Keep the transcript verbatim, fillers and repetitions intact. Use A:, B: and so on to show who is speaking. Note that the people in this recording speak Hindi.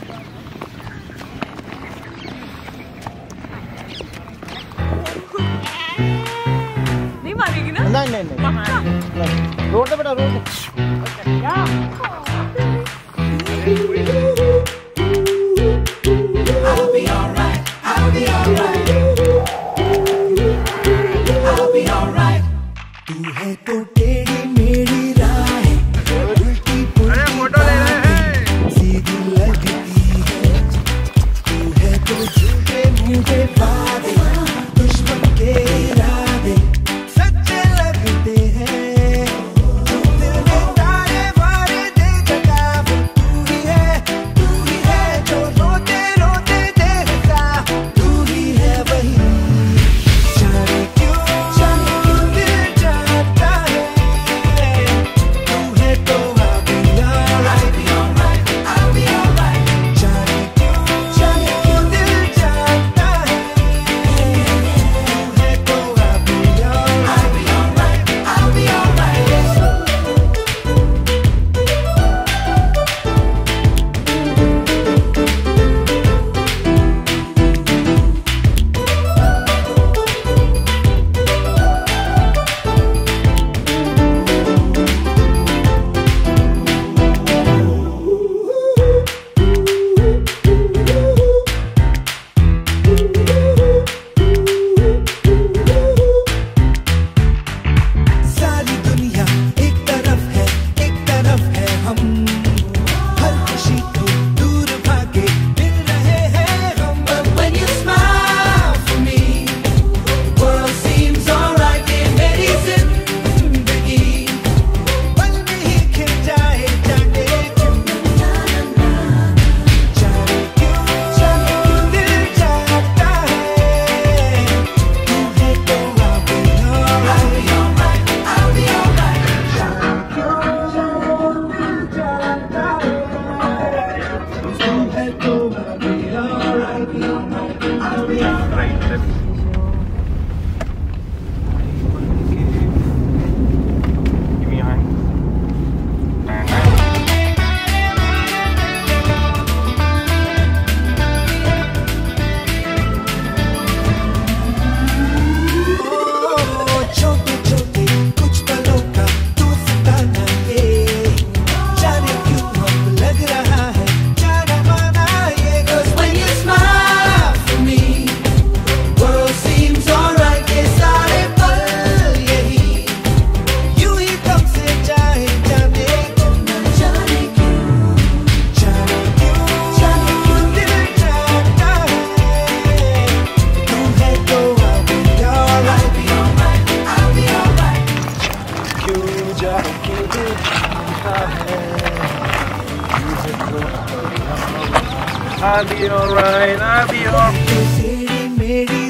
A: नहीं मारेगी ना?
B: नहीं नहीं नहीं रोड पे बेटा, रोड पे।
C: I'll be alright, I'll be alright, I'll be alright. तू है तो टेढ़ी मेरी राहें, उल्टी पुल्टी बातें सीधी लगती है। तू है तो झूठे मूठे वादे, दुश्मन के इरादे सच्चे लगते हैं। जो दिल में तारे मारे दे जगा, वो तू ही है, तू ही है जो रोते रोते देखता, तू ही है वही। जाने क्यों जाने क्यों दिल चाहता है, तू है तो I'll be alright, I'll be alright। जाने क्यों जाने क्यों दिल चाहता है, तू है तो I'll be alright, I'll be alright। सारी दुनिया एक तरफ है, एक तरफ है हम, हर खुशी को दूर भागे मिल रहे हैं हम। But when you smile for me, world seems alright। ये मेरी जिंदगी पल में ही खिल जाए, जाने क्यों जाने क्यों जाने क्यों दिल चाहता है, तू है तो I'll be alright, I'll be alright। जाने क्यों जाने क्यों दिल चाहता है, तू है तो I'll be alright, I'll be alright।
D: Give me your hand.
C: छोटे छोटे कुछ पलों का तू सताना ये, जाने क्यों अब लग रहा है जाना माना ये। 'Cause when you smile for me, world seems alright। ये सारे पल यही यूं ही कब से चाहे, जाने क्यों जाने क्यों जाने क्यों जाने क्यों दिल चाहता है, तू है तो I'll be alright, I'll be alright।
B: क्यों जाने क्यों दिल चाहता है, मुझे तो
D: I'll be alright, I'll be alright।
C: तेरी मेरी